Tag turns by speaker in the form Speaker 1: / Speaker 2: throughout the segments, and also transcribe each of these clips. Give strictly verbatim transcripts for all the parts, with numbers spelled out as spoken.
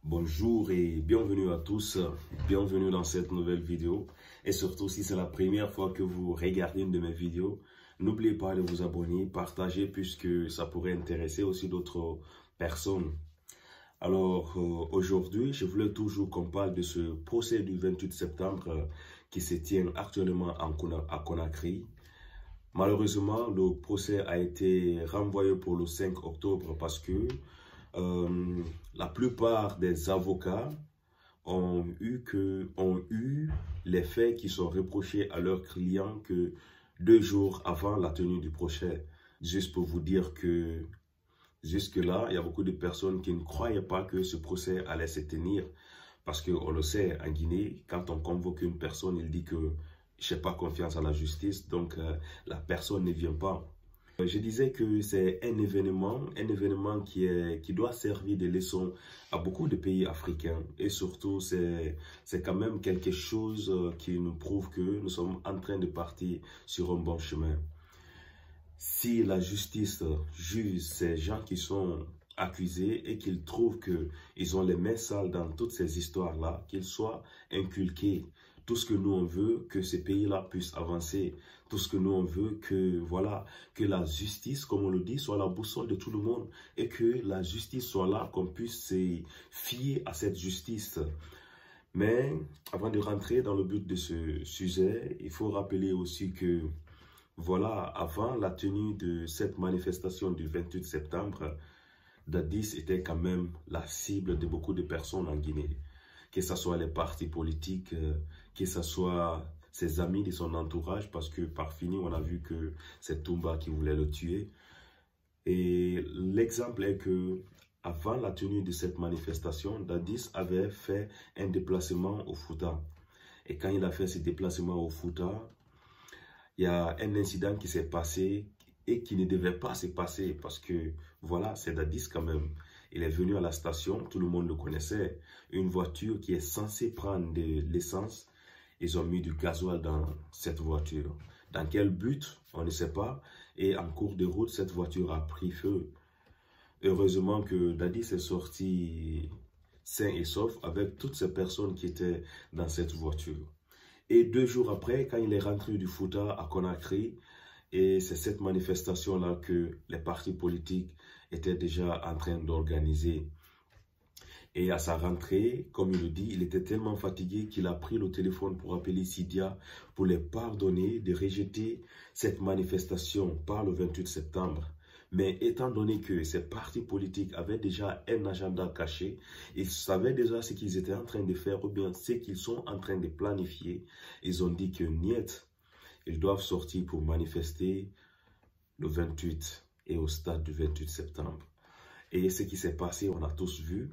Speaker 1: Bonjour et bienvenue à tous, bienvenue dans cette nouvelle vidéo. Et surtout, si c'est la première fois que vous regardez une de mes vidéos, n'oubliez pas de vous abonner, partager puisque ça pourrait intéresser aussi d'autres personnes. Alors euh, aujourd'hui, je voulais toujours qu'on parle de ce procès du vingt-huit septembre euh, qui se tient actuellement en Cona- à Conakry. Malheureusement, le procès a été renvoyé pour le cinq octobre parce que euh, la plupart des avocats ont eu, que, ont eu les faits qui sont reprochés à leurs clients que deux jours avant la tenue du procès. Juste pour vous dire que jusque-là, il y a beaucoup de personnes qui ne croyaient pas que ce procès allait se tenir. Parce qu'on le sait, en Guinée, quand on convoque une personne, il dit que je n'ai pas confiance à la justice, donc euh, la personne ne vient pas. Je disais que c'est un événement, un événement qui, est, qui doit servir de leçon à beaucoup de pays africains. Et surtout, c'est quand même quelque chose qui nous prouve que nous sommes en train de partir sur un bon chemin. Si la justice juge ces gens qui sont accusés et qu'ils trouvent qu'ils ont les mains sales dans toutes ces histoires-là, qu'ils soient inculqués. Tout ce que nous on veut, que ces pays-là puissent avancer. Tout ce que nous on veut, que voilà, que la justice, comme on le dit, soit la boussole de tout le monde. Et que la justice soit là, qu'on puisse se fier à cette justice. Mais avant de rentrer dans le but de ce sujet, il faut rappeler aussi que voilà, avant la tenue de cette manifestation du vingt-huit septembre, Dadis était quand même la cible de beaucoup de personnes en Guinée. Que ce soit les partis politiques, que ce soit ses amis de son entourage, parce que par fini, on a vu que c'est Toumba qui voulait le tuer. Et l'exemple est que avant la tenue de cette manifestation, Dadis avait fait un déplacement au Fouta. Et quand il a fait ce déplacement au Fouta, il y a un incident qui s'est passé et qui ne devait pas se passer parce que, voilà, c'est Dadis quand même. Il est venu à la station, tout le monde le connaissait. Une voiture qui est censée prendre de l'essence, ils ont mis du gasoil dans cette voiture. Dans quel but, on ne sait pas. Et en cours de route, cette voiture a pris feu. Heureusement que Dadis est sorti sain et sauf avec toutes ces personnes qui étaient dans cette voiture. Et deux jours après, quand il est rentré du Fouta à Conakry, et c'est cette manifestation-là que les partis politiques étaient déjà en train d'organiser. Et à sa rentrée, comme il le dit, il était tellement fatigué qu'il a pris le téléphone pour appeler Sidia pour les pardonner de rejeter cette manifestation par le vingt-huit septembre. Mais étant donné que ces partis politiques avaient déjà un agenda caché, ils savaient déjà ce qu'ils étaient en train de faire ou bien ce qu'ils sont en train de planifier. Ils ont dit que niet, ils doivent sortir pour manifester le vingt-huit et au stade du vingt-huit septembre. Et ce qui s'est passé, on a tous vu.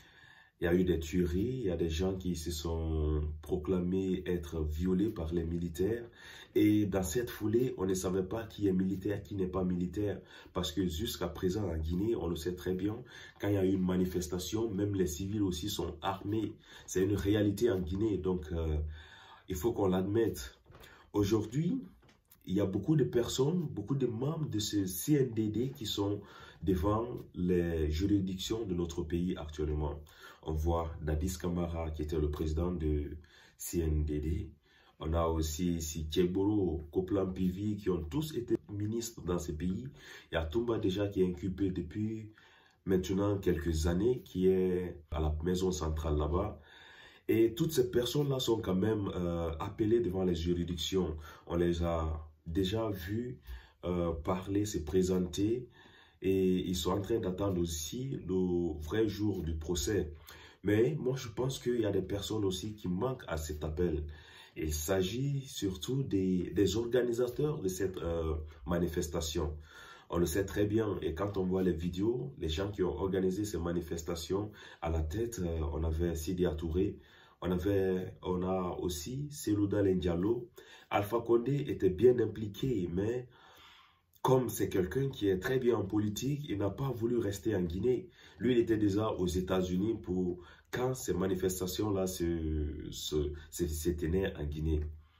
Speaker 1: Il y a eu des tueries, il y a des gens qui se sont proclamés être violés par les militaires. Et dans cette foulée, on ne savait pas qui est militaire, qui n'est pas militaire. Parce que jusqu'à présent, en Guinée, on le sait très bien, quand il y a eu une manifestation, même les civils aussi sont armés. C'est une réalité en Guinée, donc euh, il faut qu'on l'admette. Aujourd'hui, il y a beaucoup de personnes, beaucoup de membres de ce C N D D qui sont devant les juridictions de notre pays actuellement. On voit Dadis Camara qui était le président de C N D D. On a aussi ici Tcheboro, Koplan Pivi qui ont tous été ministres dans ce pays. Il y a Toumba déjà qui est inculpé depuis maintenant quelques années, qui est à la maison centrale là-bas. Et toutes ces personnes-là sont quand même euh, appelées devant les juridictions. On les a déjà vus euh, parler, se présenter. Et ils sont en train d'attendre aussi le vrai jour du procès. Mais moi, je pense qu'il y a des personnes aussi qui manquent à cet appel. Il s'agit surtout des, des organisateurs de cette euh, manifestation. On le sait très bien. Et quand on voit les vidéos, les gens qui ont organisé ces manifestations, à la tête, euh, on avait Sidi Touré, on, avait, on a aussi Selouda Diallo. Alpha Condé était bien impliqué, mais comme c'est quelqu'un qui est très bien en politique, il n'a pas voulu rester en Guinée. Lui, il était déjà aux États-Unis pour quand ces manifestations-là se, se, se, se tenaient en Guinée.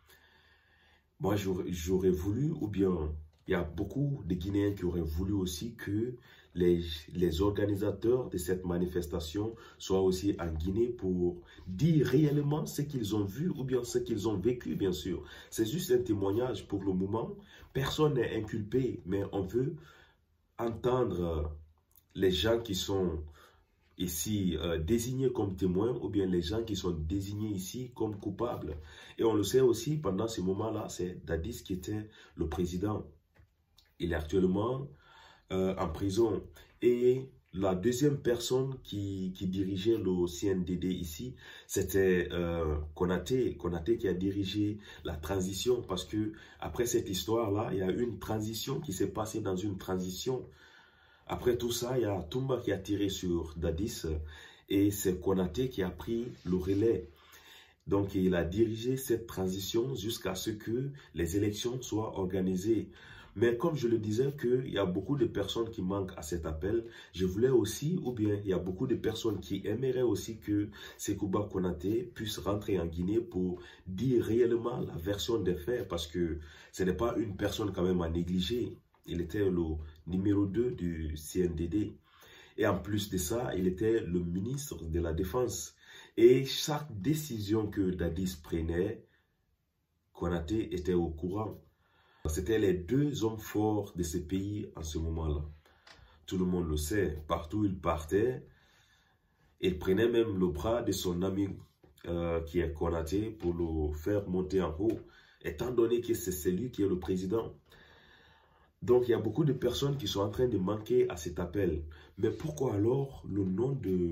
Speaker 1: Moi, j'aurais voulu, ou bien il y a beaucoup de Guinéens qui auraient voulu aussi que les, les organisateurs de cette manifestation soient aussi en Guinée pour dire réellement ce qu'ils ont vu ou bien ce qu'ils ont vécu, bien sûr. C'est juste un témoignage pour le moment. Personne n'est inculpé, mais on veut entendre les gens qui sont ici euh, désignés comme témoins ou bien les gens qui sont désignés ici comme coupables. Et on le sait aussi, pendant ce moment-là, c'est Dadis qui était le président. Il est actuellement euh, en prison. Et la deuxième personne qui, qui dirigeait le C N D D ici, c'était euh, Konaté. Konaté qui a dirigé la transition parce que après cette histoire-là, il y a eu une transition qui s'est passée dans une transition. Après tout ça, il y a Toumba qui a tiré sur Dadis et c'est Konaté qui a pris le relais. Donc, il a dirigé cette transition jusqu'à ce que les élections soient organisées. Mais comme je le disais, qu'il y a beaucoup de personnes qui manquent à cet appel, je voulais aussi, ou bien il y a beaucoup de personnes qui aimeraient aussi que Sekouba Konaté puisse rentrer en Guinée pour dire réellement la version des faits, parce que ce n'est pas une personne quand même à négliger. Il était le numéro deux du C N D D. Et en plus de ça, il était le ministre de la Défense. Et chaque décision que Dadis prenait, Konaté était au courant. C'était les deux hommes forts de ce pays en ce moment-là. Tout le monde le sait. Partout où il partait, il prenait même le bras de son ami euh, qui est Konaté pour le faire monter en haut, étant donné que c'est celui qui est le président. Donc, il y a beaucoup de personnes qui sont en train de manquer à cet appel. Mais pourquoi alors le nom de,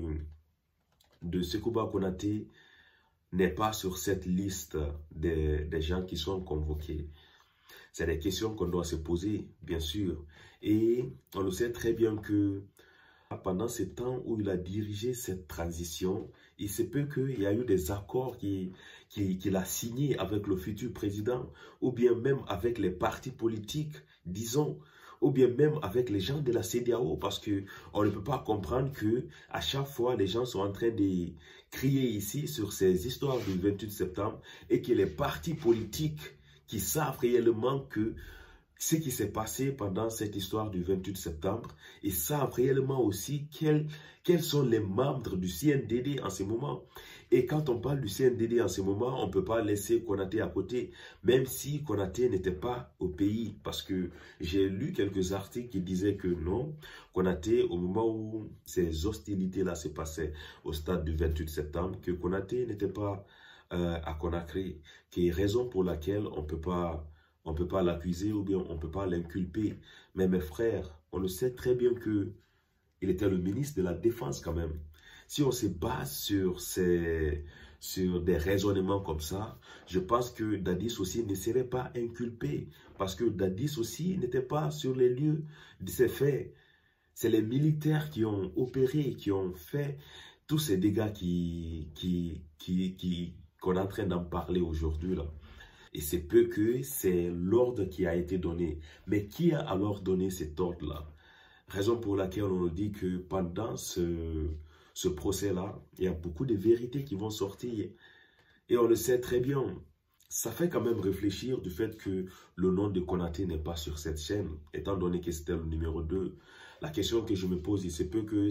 Speaker 1: de Sekouba Konaté n'est pas sur cette liste des, des gens qui sont convoqués? C'est des questions qu'on doit se poser, bien sûr. Et on le sait très bien que pendant ce temps où il a dirigé cette transition, il se peut qu'il y a eu des accords qu'il qui, qui a signés avec le futur président, ou bien même avec les partis politiques, disons, ou bien même avec les gens de la C D A O, parce qu'on ne peut pas comprendre que à chaque fois, les gens sont en train de crier ici sur ces histoires du vingt-huit septembre et que les partis politiques qui savent réellement que ce qui s'est passé pendant cette histoire du vingt-huit septembre, ils savent réellement aussi quels, quels sont les membres du C N D D en ce moment. Et quand on parle du C N D D en ce moment, on ne peut pas laisser Konaté à côté, même si Konaté n'était pas au pays. Parce que j'ai lu quelques articles qui disaient que non, Konaté, au moment où ces hostilités-là se passaient au stade du vingt-huit septembre, que Konaté n'était pas euh, à Conakry, qui est raison pour laquelle on ne peut pas... On ne peut pas l'accuser ou bien on ne peut pas l'inculper. Mais mes frères, on le sait très bien qu'il était le ministre de la Défense quand même. Si on se base sur, ces, sur des raisonnements comme ça, je pense que Dadis aussi ne serait pas inculpé. Parce que Dadis aussi n'était pas sur les lieux de ces faits. C'est les militaires qui ont opéré, qui ont fait tous ces dégâts qui, qui, qui, qui, qu'on est en train d'en parler aujourd'hui là. Et c'est peu que c'est l'ordre qui a été donné. Mais qui a alors donné cet ordre-là? Raison pour laquelle on nous dit que pendant ce, ce procès-là, il y a beaucoup de vérités qui vont sortir. Et on le sait très bien. Ça fait quand même réfléchir du fait que le nom de Konaté n'est pas sur cette chaîne, étant donné que c'était le numéro deux. La question que je me pose, il se peut que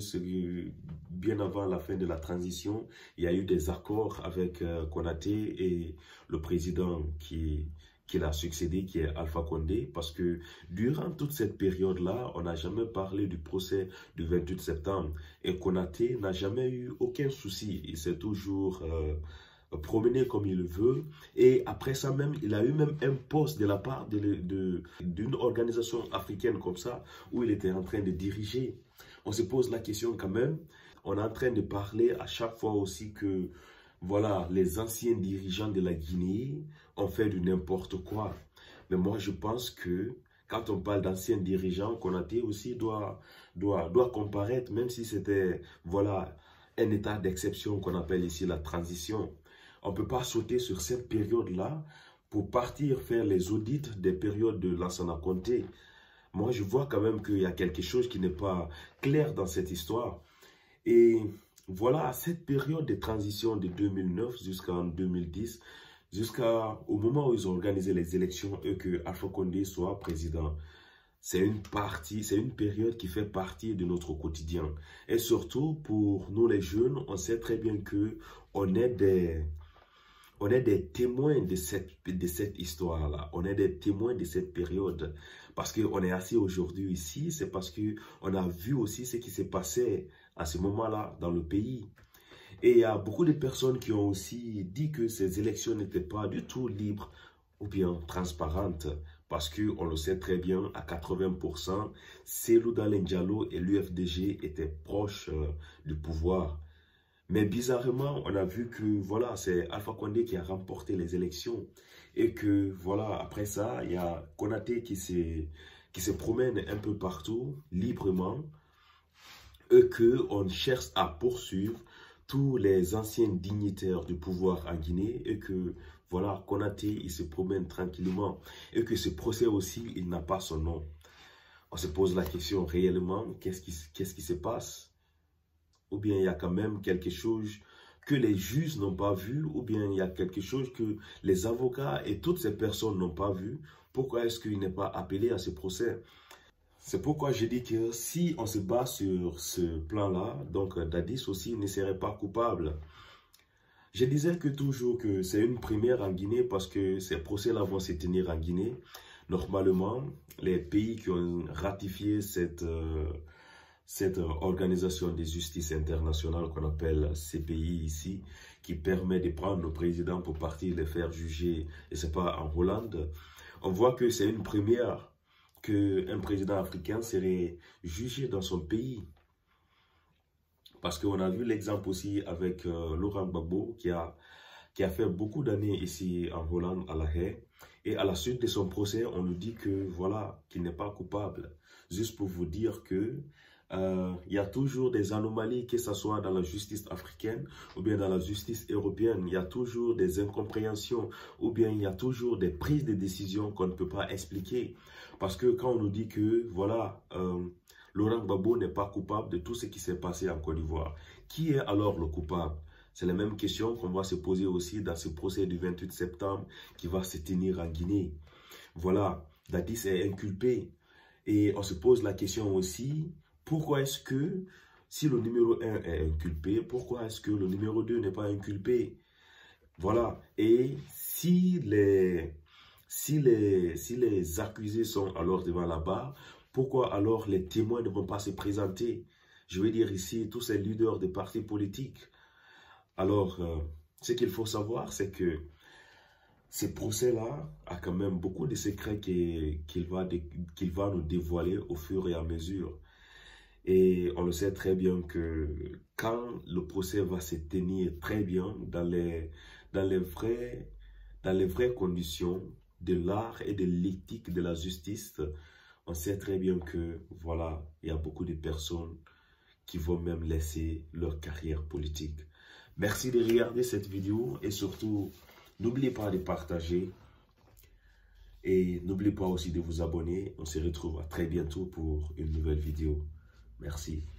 Speaker 1: bien avant la fin de la transition, il y a eu des accords avec euh, Konaté et le président qui, qui l'a succédé, qui est Alpha Condé, parce que durant toute cette période-là, on n'a jamais parlé du procès du vingt-huit septembre. Et Konaté n'a jamais eu aucun souci. Il s'est toujours... Euh, promener comme il veut, et après ça même, il a eu même un poste de la part de, de, d'une organisation africaine comme ça, où il était en train de diriger. On se pose la question quand même, on est en train de parler à chaque fois aussi que, voilà, les anciens dirigeants de la Guinée ont fait du n'importe quoi. Mais moi, je pense que quand on parle d'anciens dirigeants, Konaté aussi doit, doit, doit comparaître, même si c'était, voilà, un état d'exception qu'on appelle ici la transition. On ne peut pas sauter sur cette période-là pour partir faire les audits des périodes de Lansana Conté. Moi, je vois quand même qu'il y a quelque chose qui n'est pas clair dans cette histoire. Et voilà, cette période de transition de deux mille neuf jusqu'en deux mille dix, jusqu'au moment où ils ont organisé les élections et que Alpha Condé soit président, c'est une partie, c'est une période qui fait partie de notre quotidien. Et surtout pour nous les jeunes, on sait très bien que on est des, on est des témoins de cette, de cette histoire-là. On est des témoins de cette période. Parce qu'on est assis aujourd'hui ici, c'est parce qu'on a vu aussi ce qui s'est passé à ce moment-là dans le pays. Et il y a beaucoup de personnes qui ont aussi dit que ces élections n'étaient pas du tout libres ou bien transparentes. Parce qu'on le sait très bien, à quatre-vingts pour cent, Cellou Dalein Diallo et l'U F D G étaient proches euh, du pouvoir. Mais bizarrement, on a vu que voilà, c'est Alpha Condé qui a remporté les élections. Et que voilà, après ça, il y a Konaté qui, qui se promène un peu partout, librement. Et qu'on cherche à poursuivre tous les anciens dignitaires du pouvoir en Guinée. Et que voilà, Konaté, il se promène tranquillement. Et que ce procès aussi, il n'a pas son nom. On se pose la question réellement, qu'est-ce qui, qu'est-ce qui se passe? Ou bien il y a quand même quelque chose que les juges n'ont pas vu, ou bien il y a quelque chose que les avocats et toutes ces personnes n'ont pas vu. Pourquoi est-ce qu'il n'est pas appelé à ce procès? C'est pourquoi je dis que si on se base sur ce plan-là, donc Dadis aussi ne serait pas coupable. Je disais que toujours que c'est une première en Guinée parce que ces procès-là vont se tenir en Guinée. Normalement, les pays qui ont ratifié cette... Euh, cette organisation de justice internationale qu'on appelle C P I ici, qui permet de prendre nos présidents pour partir les faire juger, et c'est pas en Hollande, on voit que c'est une première qu'un président africain serait jugé dans son pays. Parce qu'on a vu l'exemple aussi avec euh, Laurent Gbagbo, qui a, qui a fait beaucoup d'années ici en Hollande, à La Haye, et à la suite de son procès, on nous dit que voilà, qu'il n'est pas coupable. Juste pour vous dire que Euh, il y a toujours des anomalies, que ce soit dans la justice africaine ou bien dans la justice européenne. Il y a toujours des incompréhensions ou bien il y a toujours des prises de décision qu'on ne peut pas expliquer. Parce que quand on nous dit que, voilà, euh, Laurent Gbagbo n'est pas coupable de tout ce qui s'est passé en Côte d'Ivoire, qui est alors le coupable? C'est la même question qu'on va se poser aussi dans ce procès du vingt-huit septembre qui va se tenir en Guinée. Voilà, Dadis est inculpé. Et on se pose la question aussi, pourquoi est-ce que, si le numéro un est inculpé, pourquoi est-ce que le numéro deux n'est pas inculpé? Voilà. Et si les, si, les, si les accusés sont alors devant la barre, pourquoi alors les témoins ne vont pas se présenter? Je veux dire ici, tous ces leaders des partis politiques. Alors, euh, ce qu'il faut savoir, c'est que ce procès-là a quand même beaucoup de secrets qu'il va, qu'il va nous dévoiler au fur et à mesure. Et on le sait très bien que quand le procès va se tenir très bien dans les, dans les, vrais, dans les vraies conditions de l'art et de l'éthique de la justice, on sait très bien que voilà, il y a beaucoup de personnes qui vont même laisser leur carrière politique. Merci de regarder cette vidéo et surtout, n'oubliez pas de partager et n'oubliez pas aussi de vous abonner. On se retrouve à très bientôt pour une nouvelle vidéo. Merci.